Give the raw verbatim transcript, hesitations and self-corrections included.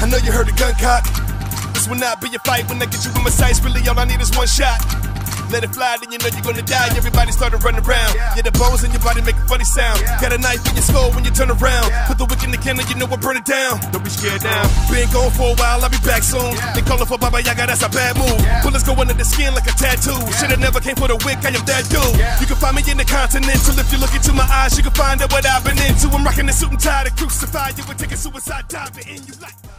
I know you heard the gun cock. This will not be a fight when I get you in my sights. Really all I need is one shot. Let it fly, then you know you're gonna die. Everybody started running around. Yeah, the bones in your body make a funny sound. Got a knife in your skull when you turn around. Put the wick in the candle, you know I burn it down. Don't be scared now. Been gone for a while, I'll be back soon. They callin' for Baba Yaga, that's a bad move. Bullets go under the skin like a tattoo. Shoulda never came for the wick, I am that dude. You can find me in the Continental. If you look into my eyes, you can find out what I've been into. I'm rocking the suit and tie to crucify you and take a suicide dive in you like.